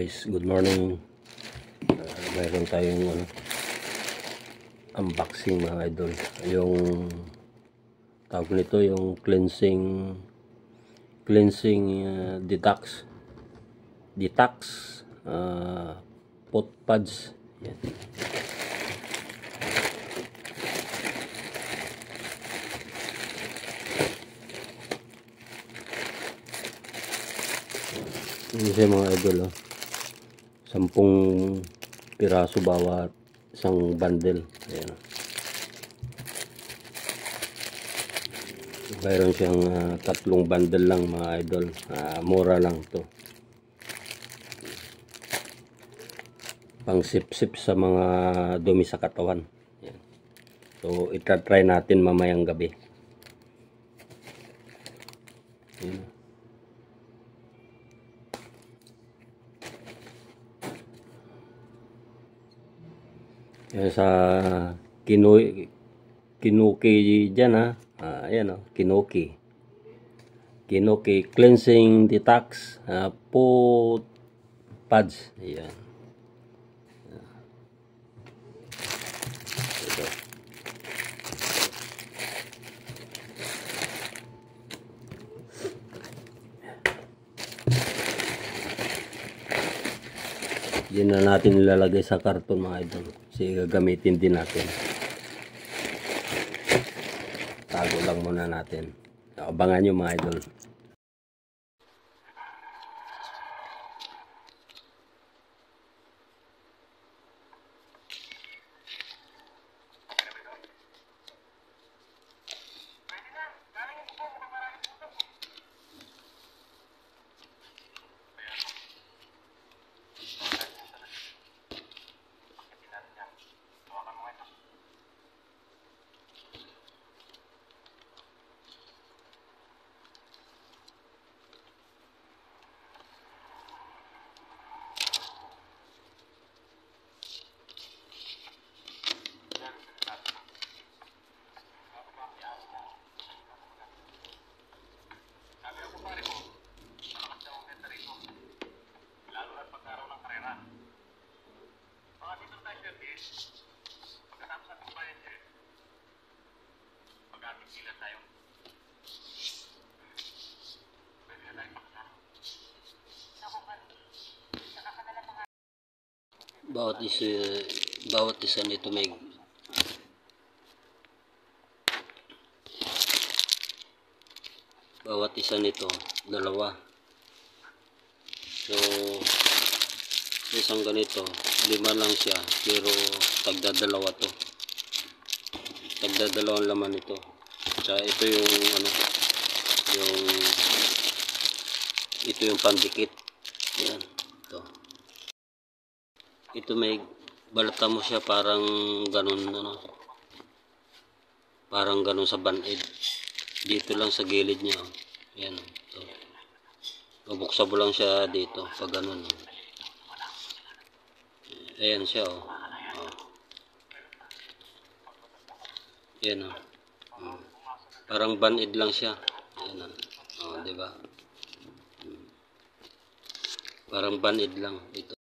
Guys, good morning. Mayroon tayong unboxing mga idol. Yung tawag nito yung cleansing detox pot pads. Yan. Ini siya mga idol, 10 piraso bawat isang bundle. Ayan. Mayroon siyang 3 bundle lang mga idol. Mura lang to. Pang sip-sip sa mga dumi sa katawan. Ayan. So itatry natin mamayang gabi. Ayan. Yan sa Kinuki dyan ayan Kinuki cleansing detox pot pads. Ayan. Ito. Yan na natin ilalagay sa karton mga idol. Kasi gagamitin din natin. Tago lang muna natin. Abangan nyo mga idol. Bawat isa nito may dalawa. So isang ganito 5 lang siya, pero tagdadalawa to. Tagdadalawang laman ito. Tsaka ito yung pandikit. Yan, ito may balata mo siya parang ganun parang ganun sa band-aid. Dito lang sa gilid niya. Yan, ito. Bubuksan mo lang siya dito pag ganun. Ayan siya Yan parang band-aid lang siya. Ayan di ba? Parang band-aid lang ito.